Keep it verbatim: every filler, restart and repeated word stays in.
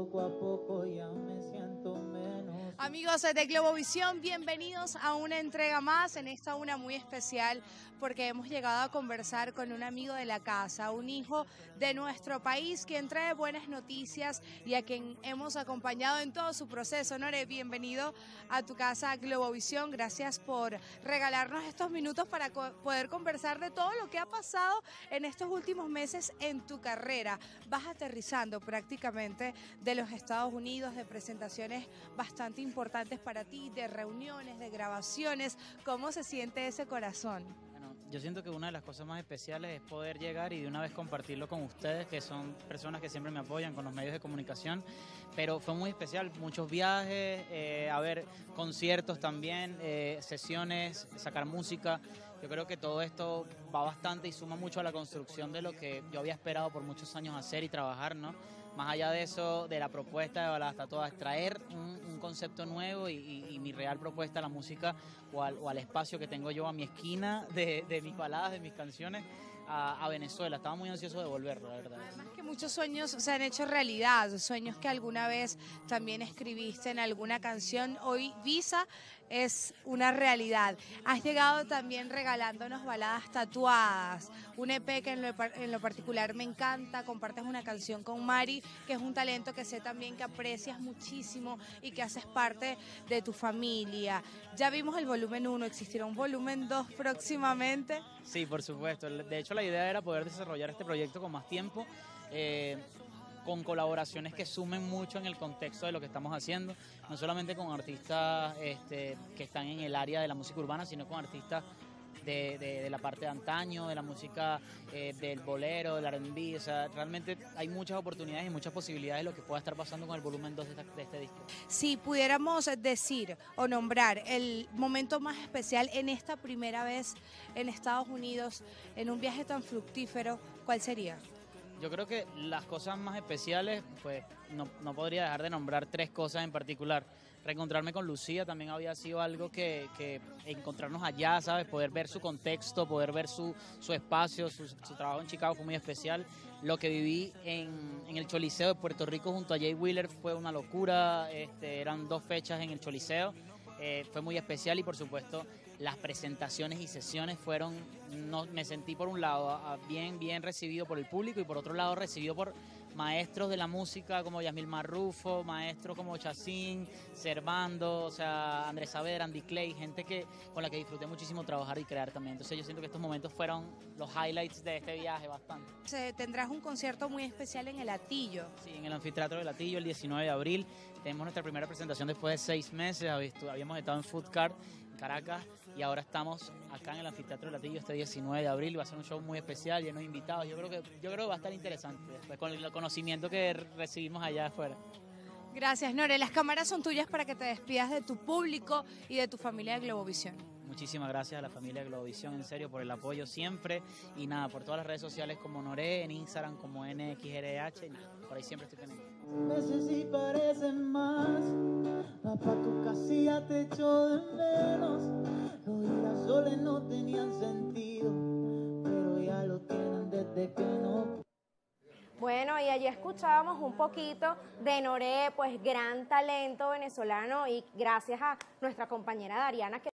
poco a poco ya me siento menos. Amigos de Globovisión, bienvenidos a una entrega más, en esta una muy especial, porque hemos llegado a conversar con un amigo de la casa, un hijo de nuestro país, quien trae buenas noticias y a quien hemos acompañado en todo su proceso. Nore, bienvenido a tu casa Globovisión, gracias por regalarnos estos minutos para co- poder conversar de todo lo que ha pasado en estos últimos meses en tu carrera. Vas aterrizando prácticamente de los Estados Unidos, de presentaciones bastante importantes para ti, de reuniones, de grabaciones. ¿Cómo se siente ese corazón? Bueno, yo siento que una de las cosas más especiales es poder llegar y de una vez compartirlo con ustedes, que son personas que siempre me apoyan con los medios de comunicación, pero fue muy especial, muchos viajes, eh, a ver, conciertos también, eh, sesiones, sacar música. Yo creo que todo esto va bastante y suma mucho a la construcción de lo que yo había esperado por muchos años hacer y trabajar, ¿no? Más allá de eso, de la propuesta de Baladas Tatuadas, traer un, un concepto nuevo y, y, y mi real propuesta a la música o al, o al espacio que tengo yo, a mi esquina de, de mis baladas, de mis canciones, a, a Venezuela. Estaba muy ansioso de volverlo, la verdad. Además que muchos sueños se han hecho realidad, sueños que alguna vez también escribiste en alguna canción. Hoy Visa es una realidad. Has llegado también regalándonos Baladas Tatuadas, un E P que en lo, par- en lo particular me encanta. Compartes una canción con Mari, que es un talento que sé también que aprecias muchísimo y que haces parte de tu familia. Ya vimos el volumen uno, ¿existirá un volumen dos próximamente? Sí, por supuesto. De hecho, la idea era poder desarrollar este proyecto con más tiempo, eh, con colaboraciones que sumen mucho en el contexto de lo que estamos haciendo, no solamente con artistas este, que están en el área de la música urbana, sino con artistas de, de, de la parte de antaño, de la música eh, del bolero, del R and B. O sea, realmente hay muchas oportunidades y muchas posibilidades de lo que pueda estar pasando con el volumen dos de, esta- de este disco. Si pudiéramos decir o nombrar el momento más especial en esta primera vez en Estados Unidos, en un viaje tan fructífero, ¿cuál sería? Yo creo que las cosas más especiales, pues no, no podría dejar de nombrar tres cosas en particular. Reencontrarme con Lucía también había sido algo que, que encontrarnos allá, ¿sabes? Poder ver su contexto, poder ver su, su espacio, su, su trabajo en Chicago fue muy especial. Lo que viví en, en el Choliseo de Puerto Rico junto a Jay Wheeler fue una locura. Este, eran dos fechas en el Choliseo. Eh, fue muy especial y por supuesto las presentaciones y sesiones fueron, no, me sentí por un lado a- a bien, bien recibido por el público y por otro lado recibido por maestros de la música como Yasmil Marrufo, maestros como Chacín, Servando, o sea, Andrés Saavedra, Andy Clay, gente que, con la que disfruté muchísimo trabajar y crear también. Entonces yo siento que estos momentos fueron los highlights de este viaje bastante. Se- Tendrás un concierto muy especial en el Atillo. Sí, en el Anfiteatro de Latillo el diecinueve de abril. Tenemos nuestra primera presentación después de seis meses. Habí- Habíamos estado en Food Cart, en Caracas, y ahora estamos acá en el Anfiteatro de Latillo este diecinueve de abril. Va a ser un show muy especial, lleno de invitados. Yo creo que, yo creo que va a estar interesante, después con el conocimiento que recibimos allá afuera. Gracias, Nore. Las cámaras son tuyas para que te despidas de tu público y de tu familia de Globovisión. Muchísimas gracias a la familia de Globovisión, en serio, por el apoyo siempre. Y nada, por todas las redes sociales como Noré, en Instagram como N X R H. Y nada, por ahí siempre estoy pendiente. Meses y parecen más. Papá, tu casilla te echo de menos. Los girasoles no tenían sentido, pero ya lo tienen desde que no. Bueno, y allí escuchábamos un poquito de Noré, pues gran talento venezolano y gracias a nuestra compañera Dariana que